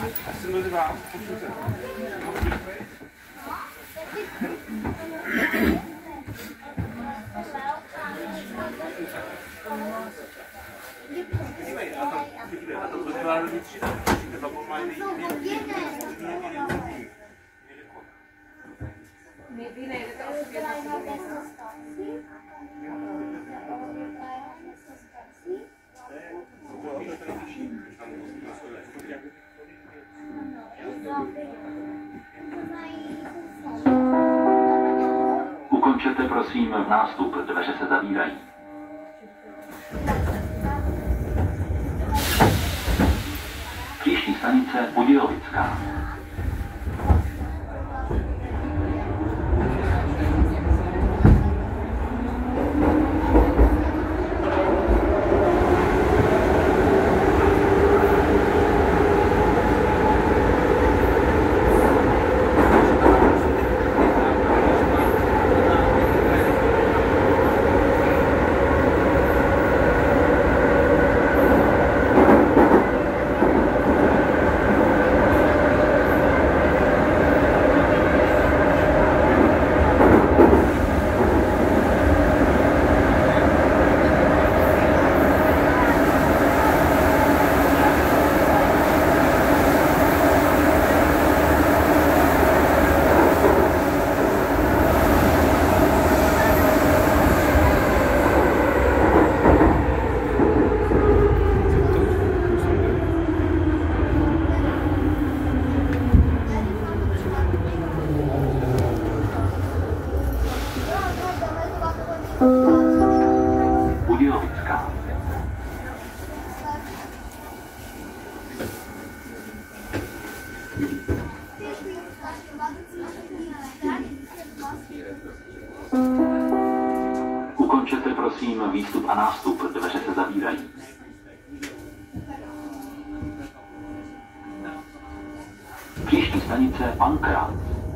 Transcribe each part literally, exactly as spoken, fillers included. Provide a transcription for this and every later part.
Ukončete prosím nástup, dveře se zavírají. Příští stanice Budějovická. Budějovická. Ukončete prosím výstup a nástup, dveře se zavírají. Příští stanice Pankrát.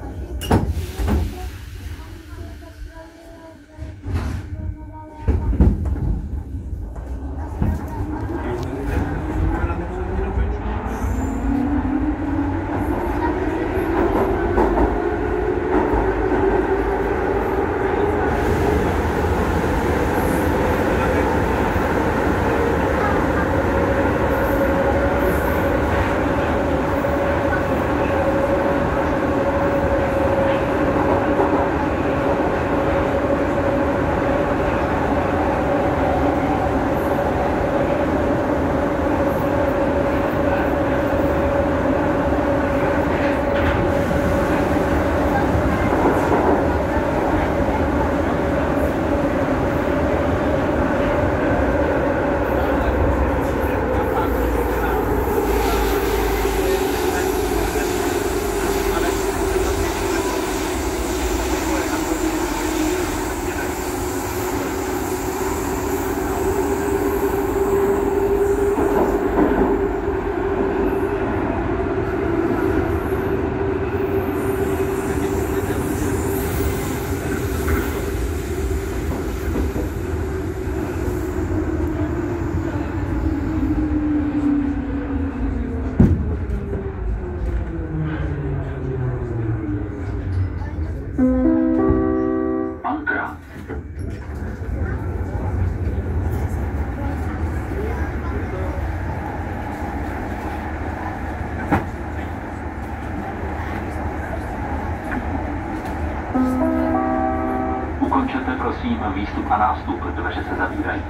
Ukončete prosím výstup a nástup, dveře se zavírají.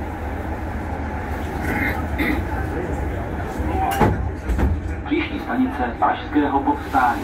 Příští stanice Pražského povstání.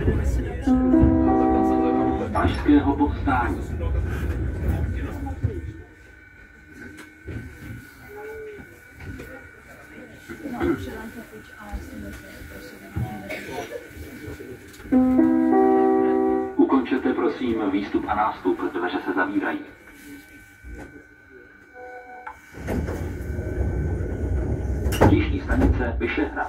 Pražského povstání. Ukončete prosím výstup a nástup, dveře se zavírají. Příští stanice Vyšehrad.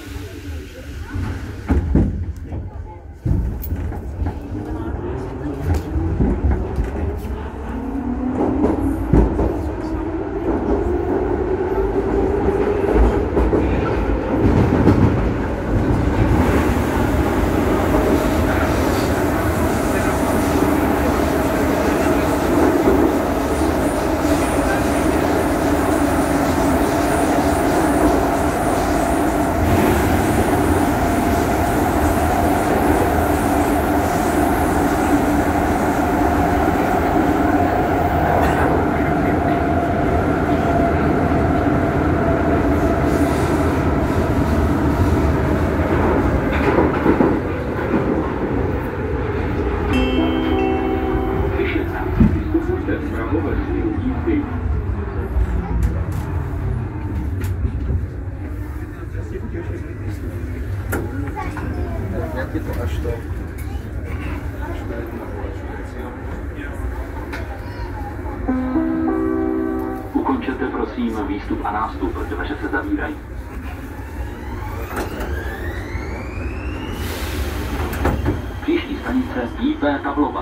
Jak je to až to? Ukončete prosím výstup a nástup, dveře se zavírají. Příští stanice I P Pavlova.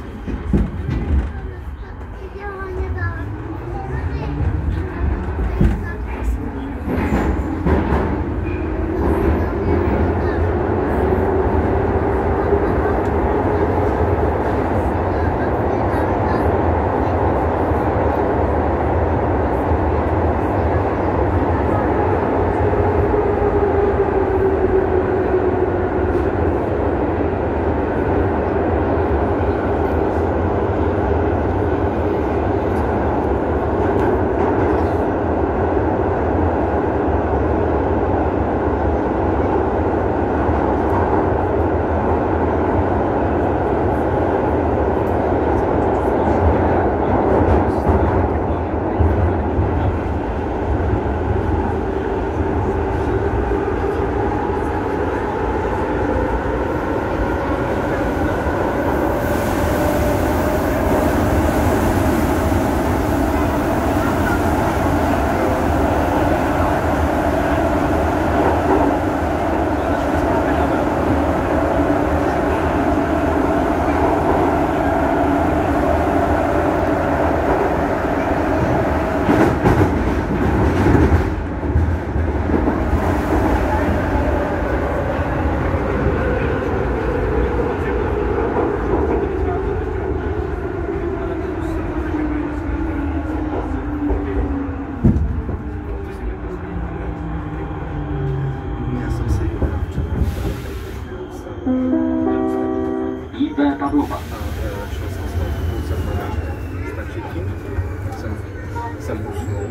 I P Pavlova. Šel jsem s tou půlce prodáš. Stačí tím? Jsem, jsem usnul.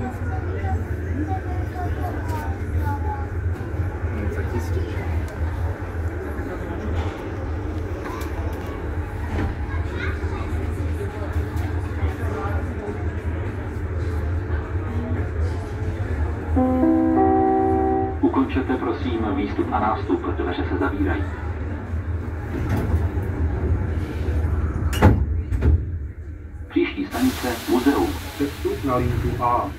No, tak jistě. Ukončete prosím výstup a nástup, dveře se zavírají. Příští stanice Muzeum. Přestup na linku A.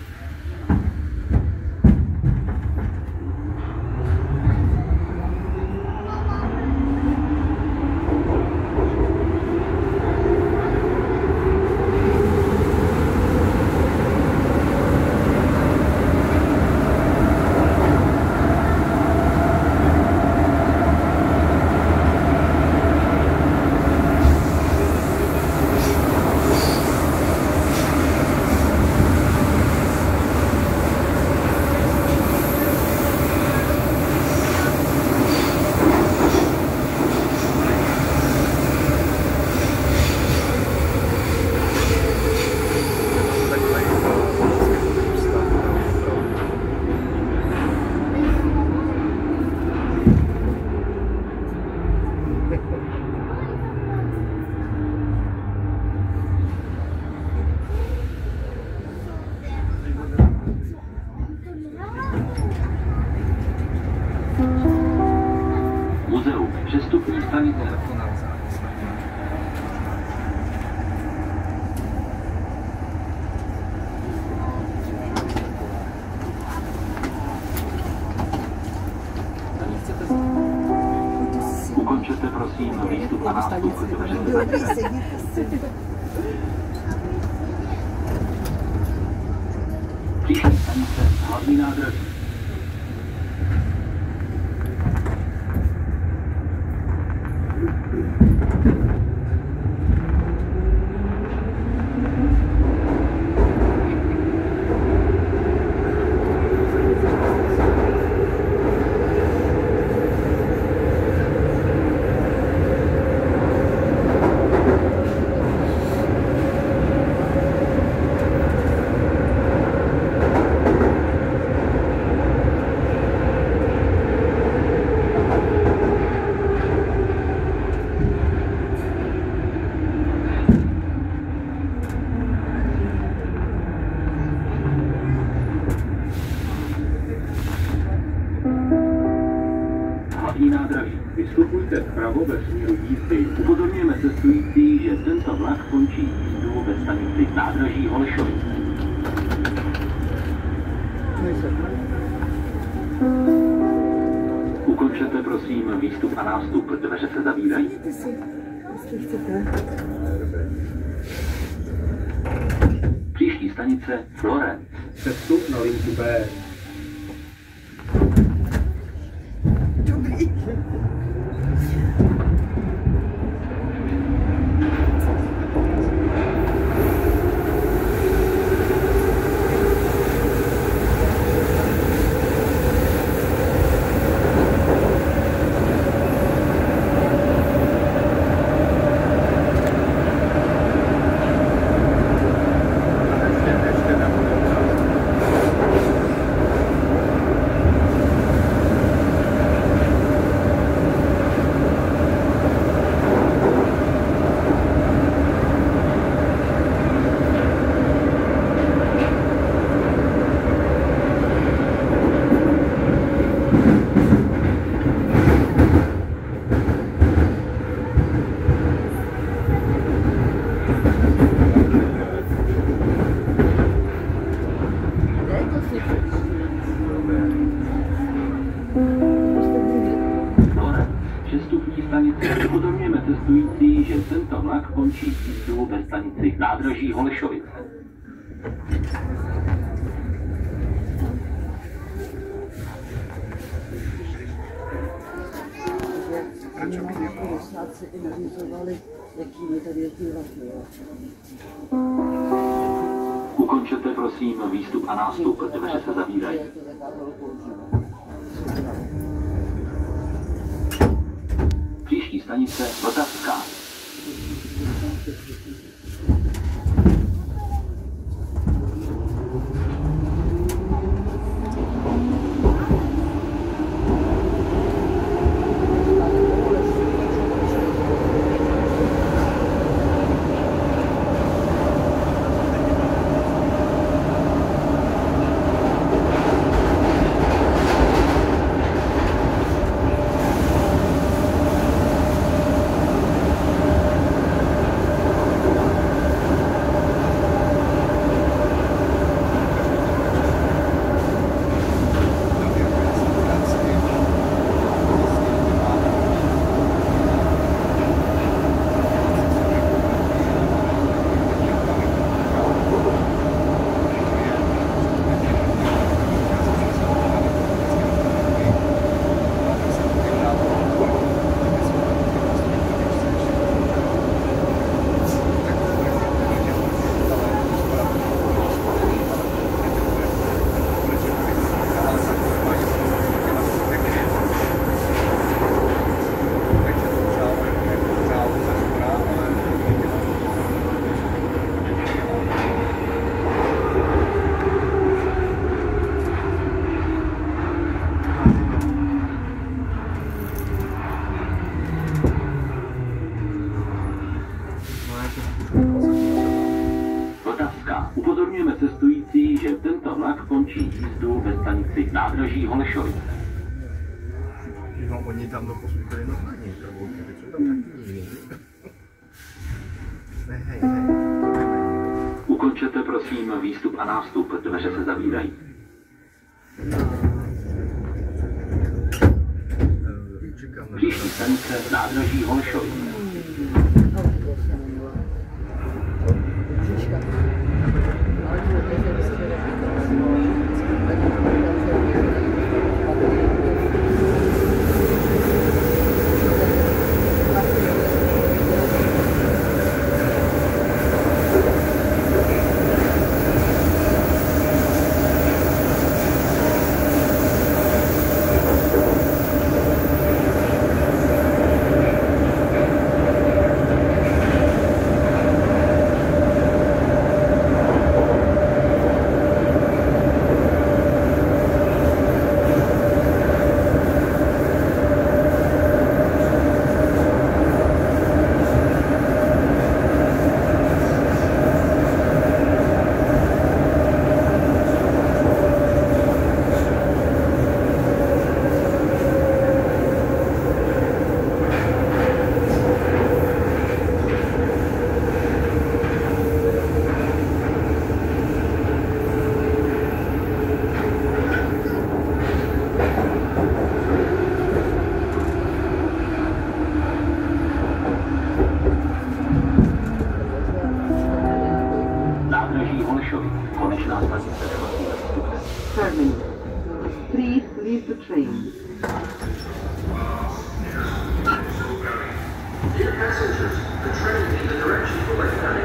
Ukončete prosím výstup a nástup, dveře se zavírají. Příští stanice hlavní nádraží. Nádraží. Vystupujte vpravo ve směru jízdy. Upozorňujeme cestující, že tento vlak končí jízdu ve stanici nádraží Holešovice. Ukončete prosím výstup a nástup, dveře se zavírají. Příští stanice Florence. Přestup na linku B. Upozorňujeme cestující, že tento vlak končí jízdu ve stanici nádraží Holešovice. Ukončete prosím výstup a nástup, dveře se zavírají. Příští stanice Vltavská. Upozorňujeme cestující, že tento vlak končí jízdu ve stanici nádraží Holešovice. No, oni tam doposud byli normální, teď jsou tam taky jiný. Ne, hej, hej, Ukončete prosím výstup a nástup, dveře se zavírají. Čekám na Příští stanice nádraží Holešovice. Nádraží Holešovice. Konečná stanice devátého stupně. Terminal. Please leave the train. Dear passengers, the train in the direction for Lake County